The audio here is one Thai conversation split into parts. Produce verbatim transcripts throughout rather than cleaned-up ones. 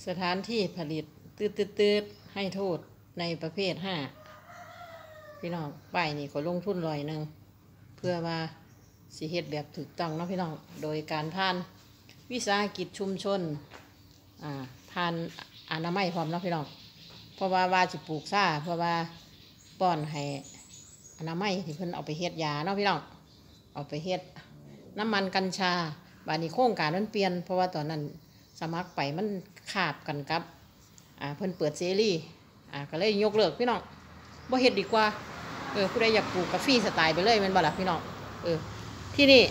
สถานที่ผลิตตืดตืดตืดให้โทษในประเภทห้าพี่น้องป้ายนี่ก็ลงทุนร้อยหนึ่งเพื่อว่าสิเฮ็ดแบบถูกต้องเนาะพี่น้องโดยการผ่านวิสาหกิจชุมชนอ่าผ่านอนามัยพร้อมเนาะพี่น้องเพราะว่าว่าสิปลูกซ่าเพราะว่าป้อนให้อนามัยที่เพิ่นเอาไปเฮ็ดยาเนาะพี่น้องเอาไปเฮ็ดน้ำมันกัญชาบาดนี้โครงการมันเปลี่ยนเพราะว่าตอนนั้นสมัครไปมันขาบกันกับอ่าเพิ่นเปิดเสรีอ่าก็เลยยกเลิกพี่น้องบ่เฮ็ดดีกว่าเออผู้ใดอยากปลูกกาแฟสไตล์ไปเลยแม่นบ่ล่ะพี่น้องเออที่นี่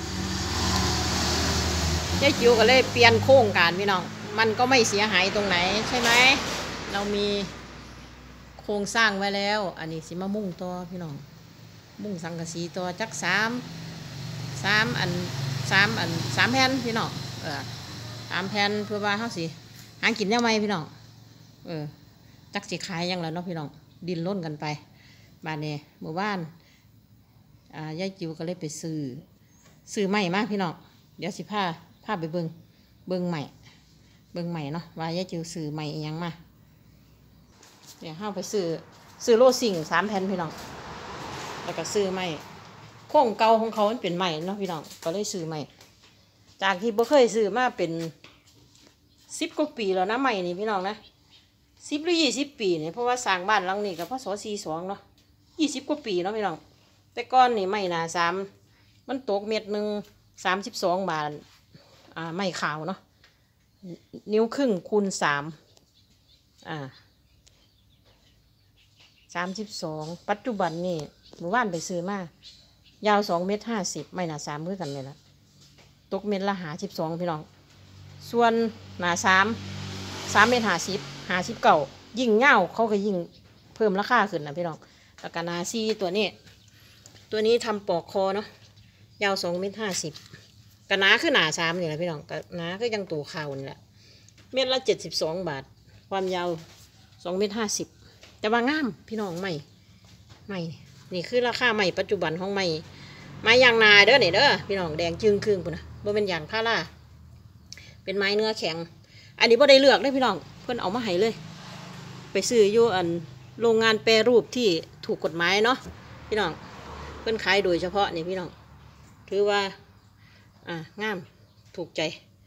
ยายจิ๋วก็เลยเปลี่ยนโครงการพี่น้องมันก็ไม่เสียหายตรงไหนใช่ไหมเรามีโครงสร้างไว้แล้วอันนี้สิมามุ่งต่อพี่น้องมุ่งสังกะสีต่อจักสามสามอันสามอันสามแผ่นพี่น้องเออสามแผ่นเพื่อว่าเฮาสิหากินแนวใหม่พี่น้องเออจักสิขายยังแล้วเนาะพี่น้องดินล้นกันไปบ้านนี้หมู่บ้านอ่ายายจิ๋วก็เลยไปซื้อซื้อใหม่มาพี่น้องเดี๋ยวสิพาพาไปเบิ่งเบิ่งใหม่เบิ่งใหม่เนาะว่ายายจิ๋วซื้อใหม่ยังมาเดี๋ยวเฮาไปซื้อซื้อโลซิ่งสามแผ่นพี่น้องแล้วก็ซื้อใหม่โครงเก่าของเขามันเป็นใหม่เนาะพี่น้องก็เลยซื้อใหม่จากที่บ่เคยซื้อมาเป็นสิบกว่าปีแล้วนะใหม่นี่พี่น้องนะสิบหรือยี่สิบปีเนี่ยเพราะว่าสร้างบ้านหลังนี้กับพศสี่สองเนาะยี่สิบกว่าปีเนาะพี่น้องแต่ก้อนนี่ไม่หนาสามมันตกเม็ดหนึ่งสามสิบสองบาทอ่าไม่ขาวเนาะนิ้วครึ่งคูณสามอ่าสามสิบสองปัจจุบันนี่หมู่บ้านไปซื้อมายาวสองเมตรห้าสิบไม่หนาสามเพื่อกันเลยละตกเม็ดละหาสิบสองพี่น้องส่วนหนาสามสามเมตรหาสิบหาสิบเก่ายิ่งเง่าเขาก็ยิ่งเพิ่มราคาขึ้นนะพี่น้องแล้วก็นาซีตัวนี้ตัวนี้ทำปอกคอเนาะยาวสองเมตรห้าสิบกระนาคือหนาสามนี่แหละพี่น้องกระนาคือยังตัวข่าวนี่แหละเม็ดละเจ็ดสิบสองบาทความยาวสองเมตรห้าสิบแต่ว่างามพี่น้องใหม่ใหม่นี่คือราคาใหม่ปัจจุบันของใหม่ไม้ยางนาเด้อเนี่ยเด้อพี่น้องแดงจึงครึ่งปุ่นนะบ่เป็นยางพาราเป็นไม้เนื้อแข็งอันนี้บ่ได้เลือกได้พี่น้องเพิ่นเอามาให้เลยไปซื้ออยู่อันโรงงานแปรรูปที่ถูกกฎหมายเนาะพี่น้องเพิ่นขายโดยเฉพาะนี่พี่น้องถือว่าอ่างามถูกใจ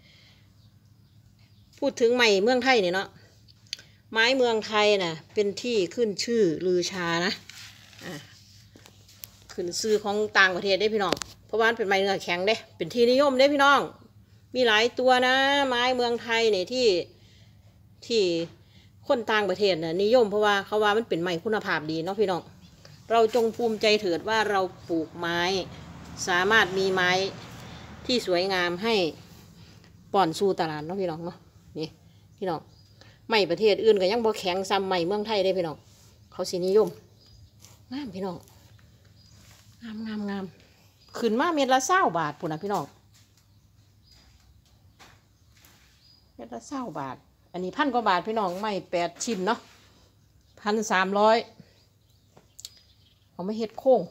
พูดถึงไม้เมืองไทยเนี่ยเนาะไม้เมืองไทยน่ะเป็นที่ขึ้นชื่อลือชานะอ่าขึ้นชื่อของต่างประเทศได้พี่น้องเพราะว่าเป็นไม้เนื้อแข็งเด้เป็นที่นิยมเด้พี่น้องมีหลายตัวนะไม้เมืองไทยเนี่ยที่ที่คนต่างประเทศน่ะนิยมเพราะว่าเขาว่ามันเป็นไม้คุณภาพดีเนาะพี่น้องเราจงภูมิใจเถิดว่าเราปลูกไม้สามารถมีไม้ที่สวยงามให้ป้อนสู่ตลาดเนาะพี่น้องเนาะนี่พี่น้องไม้ประเทศอื่นก็ยังบ่แข็งซ้ำไม้เมืองไทยได้พี่น้องเขาสินิยมงามพี่น้องงามงามงามขึ้นมาเม็ดละเศร้าบาทปุ่นนะพี่น้องเม็ดละเศร้าบาทอันนี้พันกว่าบาทพี่น้องไม้แปดชิ้นเนาะพันสามร้อยเอาไม่เฮ็ดโค้ง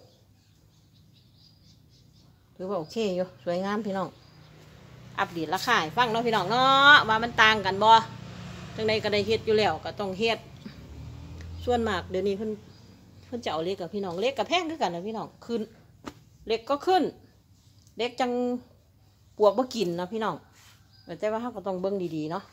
ถือว่าโอเคอยู่สวยงามพี่น้องอัปเดตราคาฟังเนาะพี่น้องเนาะว่ามันต่างกันบ่จังใดก็ได้เฮ็ดอยู่แล้วก็ต้องเฮ็ดส่วนมากเดี๋ยวนี้เพิ่นเพิ่นจะเอาเล็กกับพี่น้องเล็กกับแพงด้วยกันนะพี่น้องขึ้นเล็กก็ขึ้นเล็กจังปวกบ่กินนะพี่น้องแต่ว่าเราก็ต้องเบิ่งดีๆเนาะ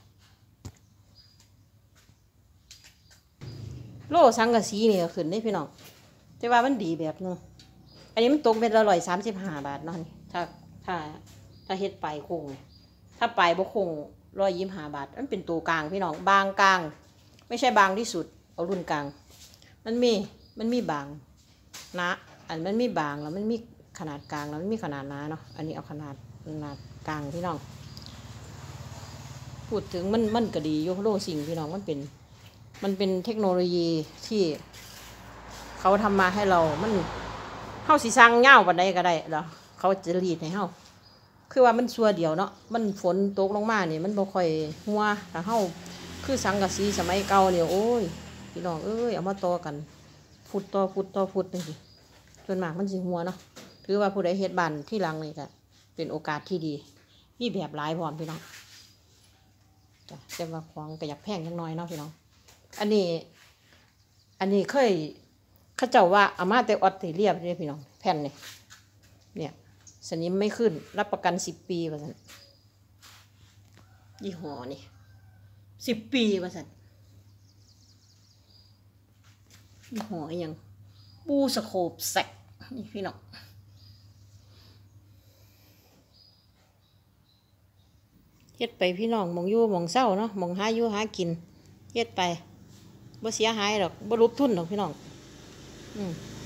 โลสังกะสีนี่ก็ขึ้นได้พี่น้องแต่ว่ามันดีแบบนึงอันนี้มันตกเป็นละร้อยสามสิบห้าบาทเนาะนี่ถ้าถ้าถ้าเฮ็ดไปโค้งถ้าไปบ่โค้งร้อยยี่สิบห้าบาทมันเป็นตัวกลางพี่น้องบางกลางไม่ใช่บางที่สุดเอารุ่นกลางมันมีมันมีบางนะอันมันมีบางแล้วมันมีขนาดกลางแล้วมันมีขนาดหนาเนาะอันนี้เอาขนาดขนาดกลางพี่น้องพูดถึงมันมันก็ดีโยโลสิ่งพี่น้องมันเป็นมันเป็นเทคโนโลยีที่เขาทำมาให้เรามันเฮาสิสร้างเง่าปันใดก็ได้เหรอเขาจะรีดให้เฮาคือว่ามันชัวเดียวเนาะมันฝนตกลงมาเนี่ยมันบ่ค่อยหัวถ้าเฮาคือสังกะสีสมัยเก่าเนี่ยโอ้ยพี่น้องเอ้ยเอามาต่อกันฟุตต่อฟุตต่อฟุตนี่สิส่วนมากมันสิหัวเนาะถือว่าผู้ใดเฮ็ดบ้านที่หลังนี่ก็เป็นโอกาสที่ดีมีแบบหลายพร้อมพี่น้องจ้ะแต่ว่าของก็อยากแพงจังน้อยเนาะพี่น้องอันนี้ อันนี้เคยเขาเจ้าว่าเอามาแต่ออสเตรเลียเลยพี่น้องแผ่นนี่เนี่ยสนิมไม่ขึ้นรับประกันสิบปีว่าสันยี่ห้อนี่สิบปีว่าสันยี่ห้อยังบูสโคปแซกนี่พี่น้องเฮ็ดไปพี่น้องมองอยู่มองเศร้าเนาะมองหาอยู่หากินเฮ็ดไปบ่เสียหายหรอกบ่รุบทุนหรอกพี่น้องอืม